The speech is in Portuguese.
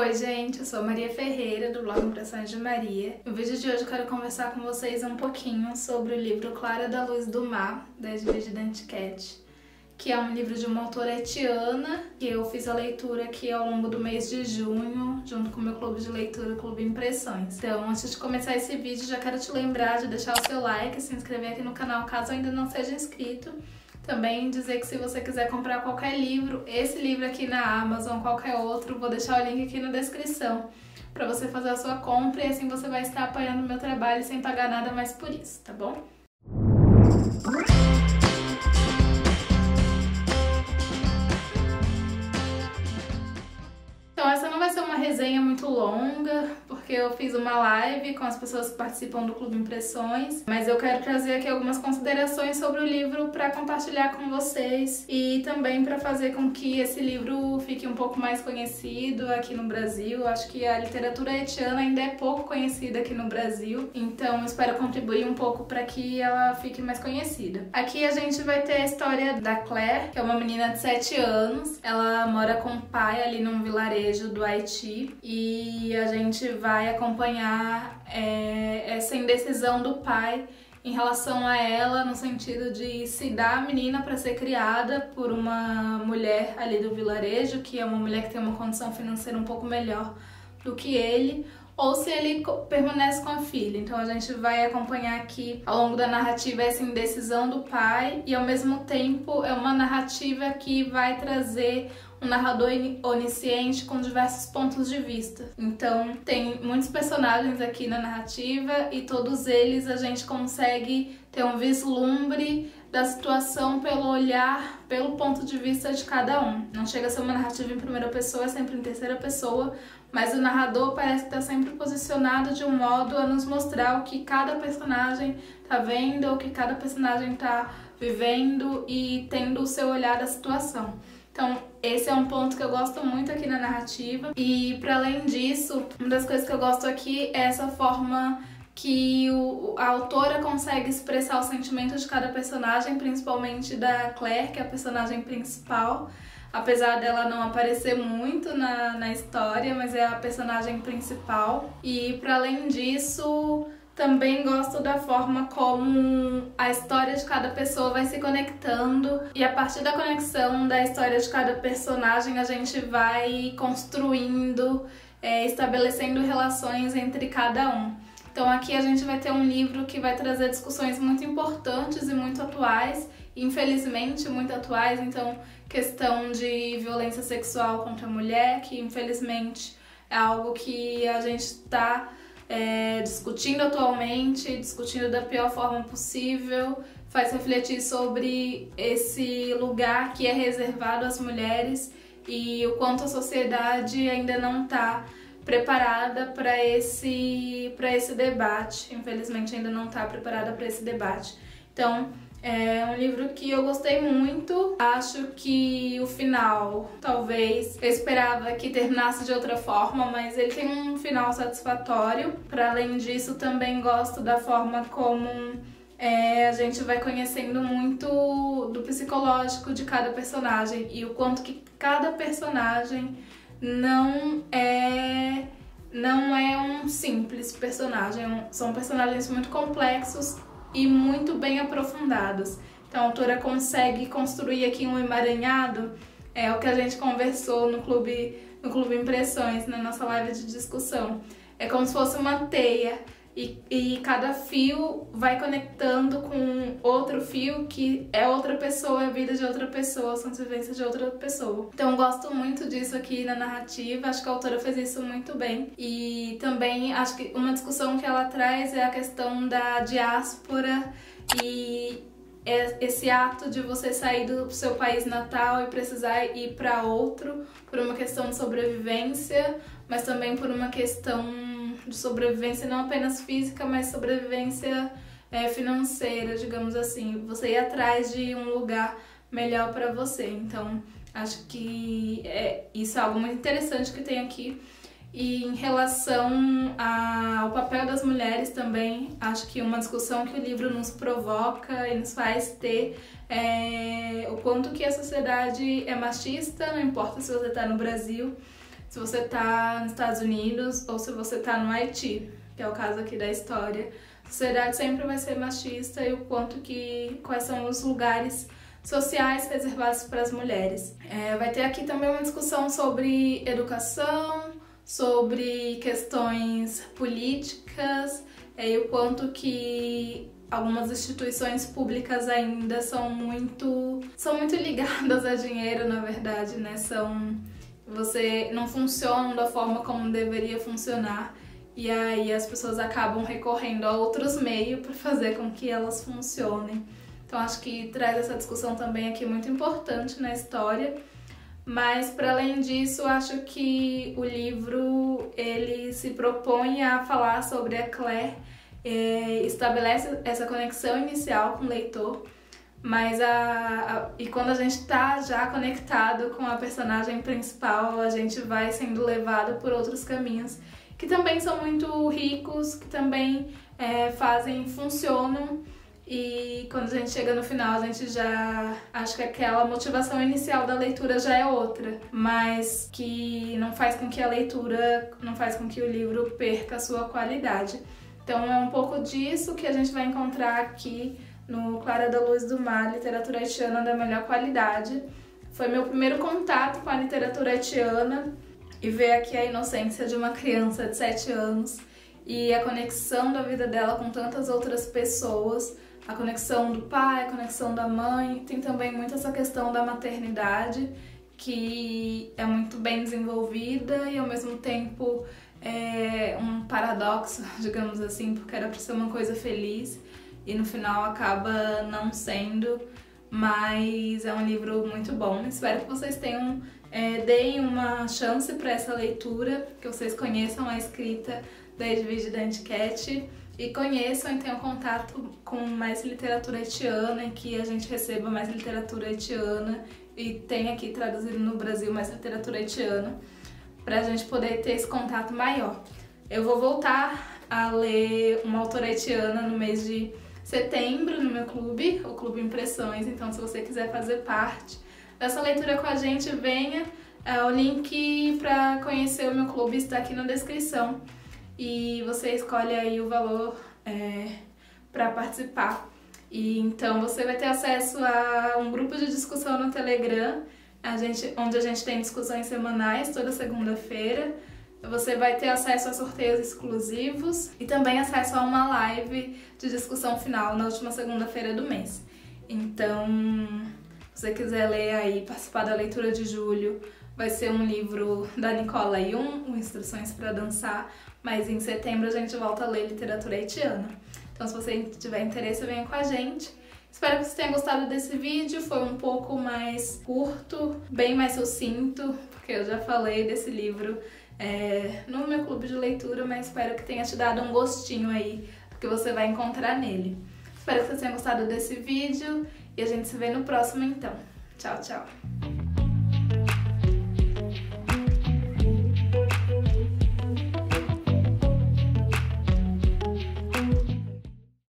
Oi gente, eu sou a Maria Ferreira do blog Impressões de Maria. No vídeo de hoje eu quero conversar com vocês um pouquinho sobre o livro Clara da Luz do Mar, da Edvige Danticat, que é um livro de uma autora haitiana, que eu fiz a leitura aqui ao longo do mês de junho, junto com o meu clube de leitura, o Clube Impressões. Então, antes de começar esse vídeo, já quero te lembrar de deixar o seu like, se inscrever aqui no canal caso ainda não seja inscrito. Também dizer que se você quiser comprar qualquer livro, esse livro aqui na Amazon, qualquer outro, vou deixar o link aqui na descrição para você fazer a sua compra e assim você vai estar apoiando o meu trabalho sem pagar nada mais por isso, tá bom? Então essa não vai ser uma resenha muito longa, porque eu fiz uma live com as pessoas que participam do Clube Impressões, mas eu quero trazer aqui algumas considerações sobre o livro para compartilhar com vocês e também para fazer com que esse livro fique um pouco mais conhecido aqui no Brasil. Acho que a literatura haitiana ainda é pouco conhecida aqui no Brasil, então espero contribuir um pouco para que ela fique mais conhecida. Aqui a gente vai ter a história da Claire, que é uma menina de 7 anos. Ela mora com o pai ali num vilarejo do Haiti e a gente vai acompanhar essa indecisão do pai em relação a ela, no sentido de se dar a menina para ser criada por uma mulher ali do vilarejo, que é uma mulher que tem uma condição financeira um pouco melhor do que ele, ou se ele permanece com a filha. Então a gente vai acompanhar aqui ao longo da narrativa essa indecisão do pai e ao mesmo tempo é uma narrativa que vai trazer um narrador onisciente com diversos pontos de vista. Então tem muitos personagens aqui na narrativa e todos eles a gente consegue ter um vislumbre da situação pelo olhar, pelo ponto de vista de cada um. Não chega a ser uma narrativa em primeira pessoa, é sempre em terceira pessoa, mas o narrador parece que está sempre posicionado de um modo a nos mostrar o que cada personagem está vendo, o que cada personagem está vivendo e tendo o seu olhar da situação. Então, esse é um ponto que eu gosto muito aqui na narrativa. E, para além disso, uma das coisas que eu gosto aqui é essa forma que a autora consegue expressar o sentimento de cada personagem, principalmente da Claire, que é a personagem principal. Apesar dela não aparecer muito na história, mas é a personagem principal. E, para além disso, também gosto da forma como a história de cada pessoa vai se conectando e a partir da conexão da história de cada personagem a gente vai construindo, estabelecendo relações entre cada um. Então aqui a gente vai ter um livro que vai trazer discussões muito importantes e muito atuais, infelizmente muito atuais, então questão de violência sexual contra a mulher, que infelizmente é algo que a gente está discutindo atualmente, discutindo da pior forma possível, faz refletir sobre esse lugar que é reservado às mulheres e o quanto a sociedade ainda não está preparada para esse debate, infelizmente ainda não está preparada para esse debate. Então, é um livro que eu gostei muito, acho que o final, talvez, eu esperava que terminasse de outra forma, mas ele tem um final satisfatório. Para além disso, também gosto da forma como a gente vai conhecendo muito do psicológico de cada personagem e o quanto que cada personagem não é um simples personagem, são personagens muito complexos e muito bem aprofundados. Então a autora consegue construir aqui um emaranhado, é o que a gente conversou no Clube Impressões, na nossa live de discussão. É como se fosse uma teia e cada fio vai conectando com outro fio que é outra pessoa, é a vida de outra pessoa, são as vivências de outra pessoa. Então eu gosto muito disso aqui na narrativa, acho que a autora fez isso muito bem. E também acho que uma discussão que ela traz é a questão da diáspora e esse ato de você sair do seu país natal e precisar ir para outro por uma questão de sobrevivência, mas também por uma questão de sobrevivência não apenas física, mas sobrevivência financeira, digamos assim. Você ir atrás de um lugar melhor para você. Então, acho que isso é algo muito interessante que tem aqui. E em relação ao papel das mulheres também, acho que uma discussão que o livro nos provoca e nos faz ter é o quanto que a sociedade é machista, não importa se você está no Brasil, se você tá nos Estados Unidos ou se você tá no Haiti, que é o caso aqui da história. A sociedade sempre vai ser machista e quais são os lugares sociais reservados para as mulheres. Vai ter aqui também uma discussão sobre educação, sobre questões políticas e o quanto que algumas instituições públicas ainda são muito ligadas a dinheiro, na verdade, né? Não funcionam da forma como deveria funcionar, e aí as pessoas acabam recorrendo a outros meios para fazer com que elas funcionem. Então acho que traz essa discussão também aqui muito importante na história. Mas, para além disso, acho que o livro ele se propõe a falar sobre a Claire, estabelece essa conexão inicial com o leitor, mas e quando a gente está já conectado com a personagem principal, a gente vai sendo levado por outros caminhos que também são muito ricos, que também funcionam. E quando a gente chega no final, a gente já acha que aquela motivação inicial da leitura já é outra, mas que não faz com que o livro perca a sua qualidade. Então é um pouco disso que a gente vai encontrar aqui no Clara da Luz do Mar, literatura haitiana da melhor qualidade. Foi meu primeiro contato com a literatura haitiana e ver aqui a inocência de uma criança de 7 anos e a conexão da vida dela com tantas outras pessoas, a conexão do pai, a conexão da mãe. Tem também muito essa questão da maternidade, que é muito bem desenvolvida e ao mesmo tempo é um paradoxo, digamos assim, porque era para ser uma coisa feliz e no final acaba não sendo, mas é um livro muito bom. Espero que vocês deem uma chance para essa leitura, que vocês conheçam a escrita da Edwige Danticat e conheçam e tenham contato com mais literatura haitiana, e que a gente receba mais literatura haitiana e tenha aqui traduzido no Brasil mais literatura haitiana, para a gente poder ter esse contato maior. Eu vou voltar a ler uma autora haitiana no mês de setembro no meu clube, o Clube Impressões, então se você quiser fazer parte dessa leitura com a gente, venha. O link para conhecer o meu clube está aqui na descrição. E você escolhe aí o valor para participar. E então você vai ter acesso a um grupo de discussão no Telegram, onde a gente tem discussões semanais toda segunda-feira. Você vai ter acesso a sorteios exclusivos e também acesso a uma live de discussão final na última segunda-feira do mês. Então, se você quiser ler aí, participar da leitura de julho, vai ser um livro da Nicola Yun, Instruções para Dançar, mas em setembro a gente volta a ler literatura haitiana. Então, se você tiver interesse, venha com a gente. Espero que você tenha gostado desse vídeo, foi um pouco mais curto, bem mais sucinto, porque eu já falei desse livro no meu clube de leitura, mas espero que tenha te dado um gostinho aí do que você vai encontrar nele. Espero que você tenha gostado desse vídeo e a gente se vê no próximo então. Tchau, tchau!